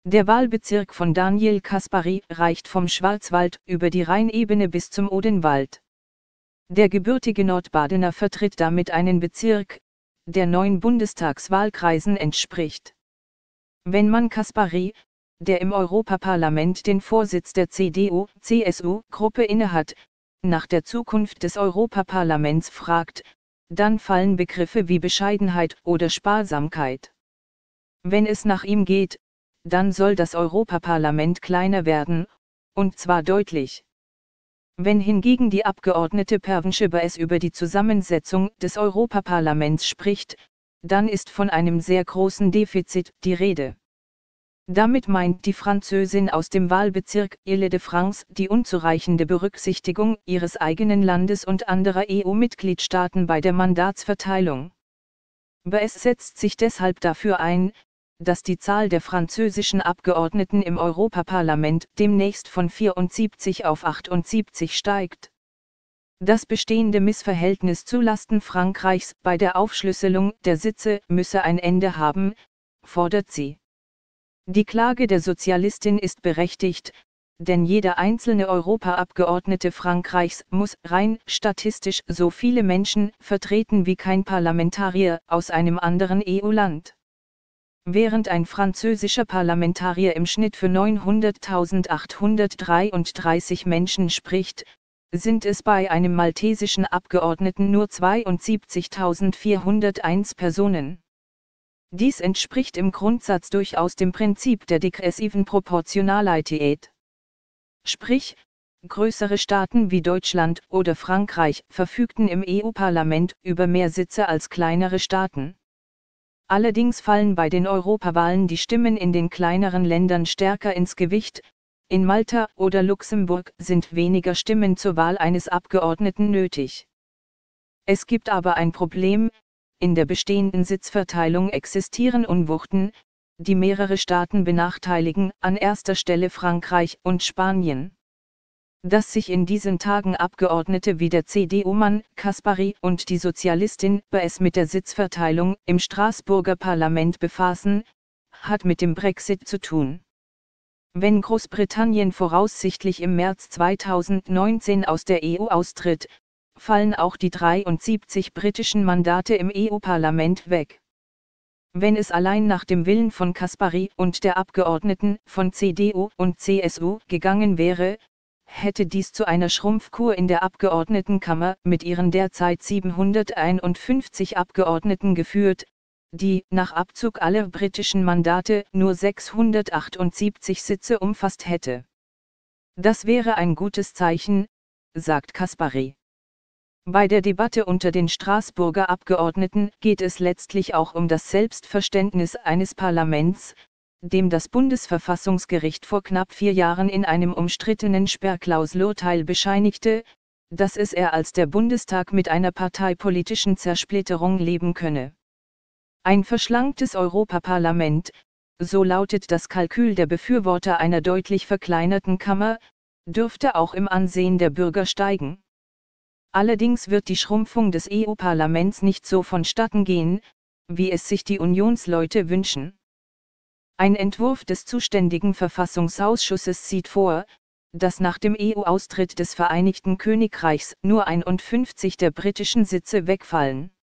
Der Wahlbezirk von Daniel Caspary reicht vom Schwarzwald über die Rheinebene bis zum Odenwald. Der gebürtige Nordbadener vertritt damit einen Bezirk, der 9 Bundestagswahlkreisen entspricht. Wenn man Caspary, der im Europaparlament den Vorsitz der CDU-CSU-Gruppe innehat, nach der Zukunft des Europaparlaments fragt, dann fallen Begriffe wie Bescheidenheit oder Sparsamkeit. Wenn es nach ihm geht, dann soll das Europaparlament kleiner werden, und zwar deutlich. Wenn hingegen die Abgeordnete Pervenche Beres über die Zusammensetzung des Europaparlaments spricht, dann ist von einem sehr großen Defizit die Rede. Damit meint die Französin aus dem Wahlbezirk Île-de-France die unzureichende Berücksichtigung ihres eigenen Landes und anderer EU-Mitgliedstaaten bei der Mandatsverteilung. Beres setzt sich deshalb dafür ein, dass die Zahl der französischen Abgeordneten im Europaparlament demnächst von 74 auf 78 steigt. Das bestehende Missverhältnis zulasten Frankreichs bei der Aufschlüsselung der Sitze müsse ein Ende haben, fordert sie. Die Klage der Sozialistin ist berechtigt, denn jeder einzelne Europaabgeordnete Frankreichs muss rein statistisch so viele Menschen vertreten wie kein Parlamentarier aus einem anderen EU-Land. Während ein französischer Parlamentarier im Schnitt für 900.833 Menschen spricht, sind es bei einem maltesischen Abgeordneten nur 72.401 Personen. Dies entspricht im Grundsatz durchaus dem Prinzip der degressiven Proportionalität. Sprich, größere Staaten wie Deutschland oder Frankreich verfügten im EU-Parlament über mehr Sitze als kleinere Staaten. Allerdings fallen bei den Europawahlen die Stimmen in den kleineren Ländern stärker ins Gewicht. In Malta oder Luxemburg sind weniger Stimmen zur Wahl eines Abgeordneten nötig. Es gibt aber ein Problem: In der bestehenden Sitzverteilung existieren Unwuchten, die mehrere Staaten benachteiligen, an erster Stelle Frankreich und Spanien. Dass sich in diesen Tagen Abgeordnete wie der CDU-Mann Caspary und die Sozialistin Beres mit der Sitzverteilung im Straßburger Parlament befassen, hat mit dem Brexit zu tun. Wenn Großbritannien voraussichtlich im März 2019 aus der EU austritt, fallen auch die 73 britischen Mandate im EU-Parlament weg. Wenn es allein nach dem Willen von Caspary und der Abgeordneten von CDU und CSU gegangen wäre, hätte dies zu einer Schrumpfkur in der Abgeordnetenkammer mit ihren derzeit 751 Abgeordneten geführt, die nach Abzug aller britischen Mandate nur 678 Sitze umfasst hätte. Das wäre ein gutes Zeichen, sagt Caspary. Bei der Debatte unter den Straßburger Abgeordneten geht es letztlich auch um das Selbstverständnis eines Parlaments, dem das Bundesverfassungsgericht vor knapp 4 Jahren in einem umstrittenen Sperrklauselurteil bescheinigte, dass er als der Bundestag mit einer parteipolitischen Zersplitterung leben könne. Ein verschlanktes Europaparlament, so lautet das Kalkül der Befürworter einer deutlich verkleinerten Kammer, dürfte auch im Ansehen der Bürger steigen. Allerdings wird die Schrumpfung des EU-Parlaments nicht so vonstatten gehen, wie es sich die Unionsleute wünschen. Ein Entwurf des zuständigen Verfassungsausschusses sieht vor, dass nach dem EU-Austritt des Vereinigten Königreichs nur 51 der britischen Sitze wegfallen.